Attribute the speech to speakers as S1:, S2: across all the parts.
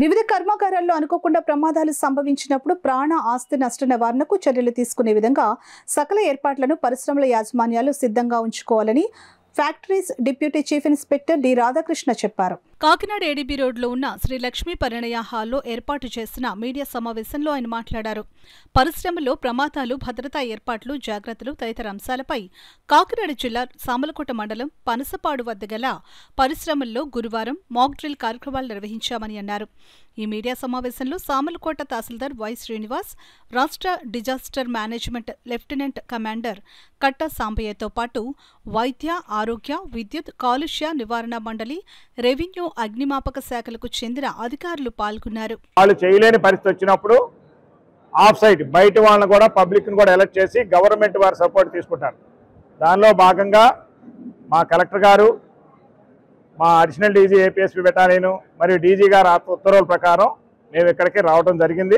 S1: వివిధ కర్మాగారాల్లో అనుకోకుండా ప్రమాదాలు సంభవించినప్పుడు ప్రాణ ఆస్తి నష్ట నివారణకు చర్యలు తీసుకునే విధంగా సకల ఏర్పాట్లను పరిశ్రమల యాజమాన్యాలు సిద్ధంగా ఉంచుకోవాలని factories deputy chief inspector D Radhakrishna చెప్పారు. కాకినాడ ఏడీబీ రోడ్లో ఉన్న శ్రీ లక్ష్మీ పరిణయ హాల్లో ఏర్పాటు చేసిన మీడియా సమావేశంలో ఆయన మాట్లాడారు. పరిశ్రమలో ప్రమాదాలు, భద్రతా ఏర్పాట్లు, జాగ్రత్తలు తదితర అంశాలపై కాకినాడ జిల్లా సామలకోట మండలం పనసపాడు వద్ద గల పరిశ్రమల్లో గురువారం మాక్ డ్రిల్ కార్యక్రమాలు నిర్వహించామని అన్నారు. ఈ మీడియా సమావేశంలో సామలకోట తహసీల్దార్ వై శ్రీనివాస్, రాష్ట్ర డిజాస్టర్ మేనేజ్మెంట్ లెఫ్టినెంట్ కమాండర్ కట్ట సాంబయ్యతో పాటు వైద్య, ఆరోగ్య, విద్యుత్, కాలుష్య నివారణ మండలి, రెవెన్యూ, అగ్నిమాపక శాఖలకు చెందిన అధికారులు పాల్గొన్నారు.
S2: వాళ్ళు చేయలేని పరిస్థితి వచ్చినప్పుడు ఆఫ్ సైట్ బయట వాళ్ళని కూడా పబ్లిక్ని కూడా ఎలర్ట్ చేసి గవర్నమెంట్ వారి సపోర్ట్ తీసుకుంటారు. దానిలో భాగంగా మా కలెక్టర్ గారు, మా అడిషనల్ డీజీ ఏపీఎస్పీ బెటాలియన్ మరియు డీజీ గారు ఉత్తర్వుల ప్రకారం మేము ఇక్కడికి రావడం జరిగింది.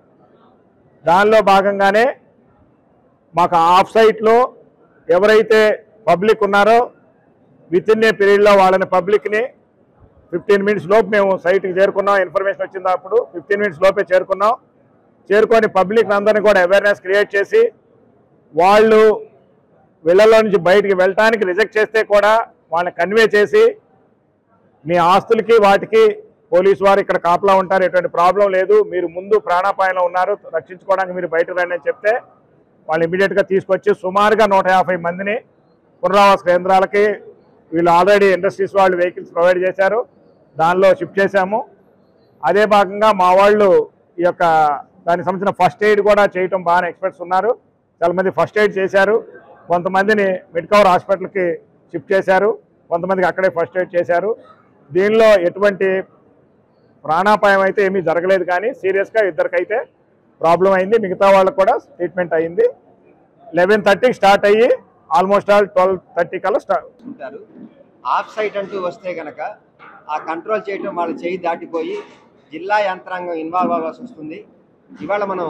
S2: దానిలో భాగంగానే మాకు ఆఫ్ సైట్లో ఎవరైతే పబ్లిక్ ఉన్నారో విత్ ఇన్ ఏ పీరియడ్లో వాళ్ళని పబ్లిక్ని 15 మినిట్స్ లోపు మేము సైట్కి చేరుకున్నాం. ఇన్ఫర్మేషన్ వచ్చినప్పుడు 15 మినిట్స్ లోపే చేరుకున్నాం. చేరుకొని పబ్లిక్ అందరినీ కూడా అవేర్నెస్ క్రియేట్ చేసి వాళ్ళు వీళ్ళలో నుంచి బయటికి వెళ్ళటానికి రిజెక్ట్ చేస్తే కూడా వాళ్ళని కన్వే చేసి మీ ఆస్తులకి వాటికి పోలీసు వారు ఇక్కడ కాపలా ఉంటారు, ఎటువంటి ప్రాబ్లం లేదు, మీరు ముందు ప్రాణాపాయంలో ఉన్నారు, రక్షించుకోవడానికి మీరు బయటకు రండి అని చెప్తే వాళ్ళు ఇమీడియట్గా తీసుకొచ్చి సుమారుగా 150 మందిని పునరావాస కేంద్రాలకి వీళ్ళు ఆల్రెడీ ఇండస్ట్రీస్ వాళ్ళు వెహికల్స్ ప్రొవైడ్ చేశారు, దానిలో షిఫ్ట్ చేశాము. అదే భాగంగా మా వాళ్ళు ఈ యొక్క దానికి సంబంధించిన ఫస్ట్ ఎయిడ్ కూడా చేయటం బాగా ఎక్స్పర్ట్స్ ఉన్నారు. చాలామంది ఫస్ట్ ఎయిడ్ చేశారు, కొంతమందిని మెడికవర్ హాస్పిటల్కి షిఫ్ట్ చేశారు, కొంతమందికి అక్కడే ఫస్ట్ ఎయిడ్ చేశారు. దీనిలో ఎటువంటి ప్రాణాపాయం అయితే ఏమీ జరగలేదు, కానీ సీరియస్గా ఇద్దరికైతే ప్రాబ్లం అయింది. మిగతా వాళ్ళకు కూడా ట్రీట్మెంట్ అయింది. 11:30కి స్టార్ట్ అయ్యి ఆల్మోస్ట్ ఆల్ 12:30 కల్లా స్టార్ట్
S3: ఉంటారు. ఆఫ్ సైట్ అంటూ వస్తే కనుక ఆ కంట్రోల్ చేయడం వాళ్ళ చేయి దాటిపోయి జిల్లా యంత్రాంగం ఇన్వాల్వ్ అవ్వాల్సి వస్తుంది. ఇవాళ మనం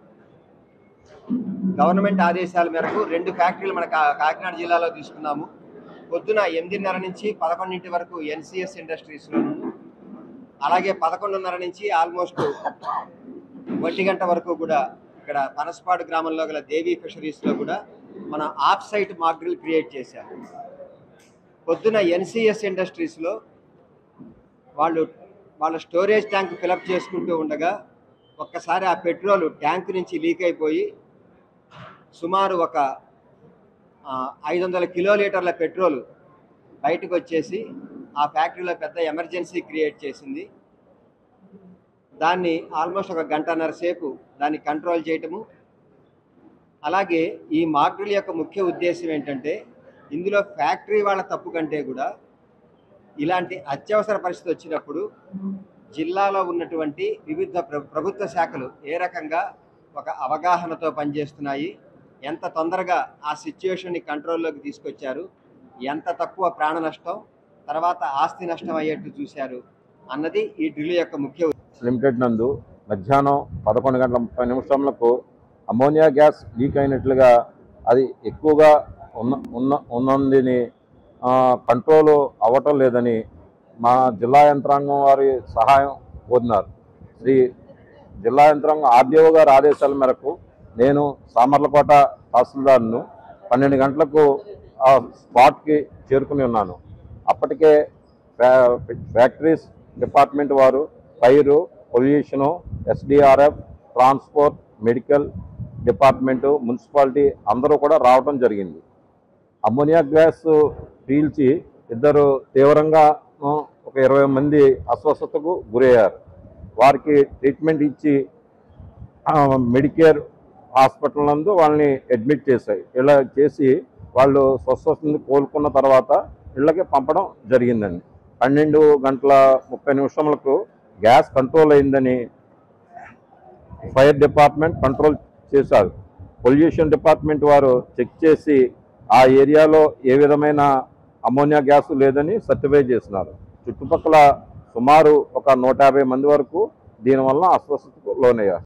S3: గవర్నమెంట్ ఆదేశాల మేరకు 2 ఫ్యాక్టరీలు మన కాకినాడ జిల్లాలో తీసుకున్నాము. పొద్దున 8:30 నుంచి 11 వరకు ఎన్సిఎస్ ఇండస్ట్రీస్లో, అలాగే 11:30 నుంచి ఆల్మోస్ట్ 1 గంట వరకు కూడా ఇక్కడ పనసపాడు గ్రామంలో గల దేవీ ఫిషరీస్లో కూడా మన off site mock drill create చేశారు. పొద్దున ఎన్సిఎస్ ఇండస్ట్రీస్లో వాళ్ళ స్టోరేజ్ ట్యాంక్ ఫిలప్ చేసుకుంటూ ఉండగా ఒక్కసారి ఆ పెట్రోల్ ట్యాంక్ నుంచి లీక్ అయిపోయి సుమారు ఒక 500 కిలోలీటర్ల పెట్రోల్ బయటకు వచ్చేసి ఆ ఫ్యాక్టరీలో పెద్ద ఎమర్జెన్సీ క్రియేట్ చేసింది. దాన్ని ఆల్మోస్ట్ 1 గంటన్నర సేపు దాన్ని కంట్రోల్ చేయటము. అలాగే ఈ మాక్ డ్రిల్ యొక్క ముఖ్య ఉద్దేశం ఏంటంటే ఇందులో ఫ్యాక్టరీ వాళ్ళ తప్పు కంటే కూడా ఇలాంటి అత్యవసర పరిస్థితి వచ్చినప్పుడు జిల్లాలో ఉన్నటువంటి వివిధ ప్రభుత్వ శాఖలు ఏ రకంగా ఒక అవగాహనతో పనిచేస్తున్నాయి, ఎంత తొందరగా ఆ సిచ్యువేషన్ని కంట్రోల్లోకి తీసుకొచ్చారు, ఎంత తక్కువ ప్రాణ నష్టం, తర్వాత ఆస్తి నష్టం అయ్యేట్టు చూశారు అన్నది ఈ డ్రిల్ యొక్క ముఖ్య
S4: లిమిటెడ్ నందు మధ్యాహ్నం 11:30 అమోనియా గ్యాస్ లీక్ అయినట్లుగా అది ఎక్కువగా ఉన్నందుని కంట్రోల్ అవ్వటం లేదని మా జిల్లా యంత్రాంగం వారి సహాయం కోరినారు. శ్రీ జిల్లా యంత్రాంగం ఆర్డీఓ గారి ఆదేశాల మేరకు నేను సామర్లకోట తహసీల్దార్ను 12 గంటలకు ఆ స్పాట్కి చేరుకుని ఉన్నాను. అప్పటికే ఫ్యాక్టరీస్ డిపార్ట్మెంట్ వారు, fire, pollution, SDRF, transport, medical department, municipality అందరూ కూడా రావడం జరిగింది. అమ్మోనియా గ్యాస్ పీల్చి ఇద్దరు తీవ్రంగా ఒక 20 మంది అస్వస్థతకు గురయ్యారు. వారికి ట్రీట్మెంట్ ఇచ్చి మెడికేర్ హాస్పిటల్ నందు వాళ్ళని అడ్మిట్ చేశాయి. ఇలా చేసి వాళ్ళు స్వస్థతని కోలుకున్న తర్వాత ఇళ్ళకి పంపడం జరిగిందండి. 12:30 గ్యాస్ కంట్రోల్ అయిందని ఫైర్ డిపార్ట్మెంట్ కంట్రోల్ చేశారు. పొల్యూషన్ డిపార్ట్మెంట్ వారు చెక్ చేసి ఆ ఏరియాలో ఏ విధమైన అమోనియా గ్యాస్ లేదని సర్టిఫై చేసినారు. చుట్టుపక్కల సుమారు ఒక 150 మంది వరకు దీనివల్ల అస్వస్థతకు లోనయ్యారు.